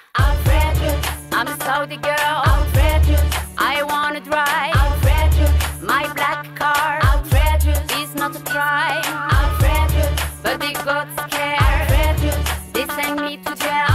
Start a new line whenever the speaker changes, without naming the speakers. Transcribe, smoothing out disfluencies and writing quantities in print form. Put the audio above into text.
outrageous. I'm a Saudi girl, outrageous. I wanna drive, outrageous. My black car, outrageous. It's not a crime, outrageous. But they got scared, outrageous. They sent me to jail.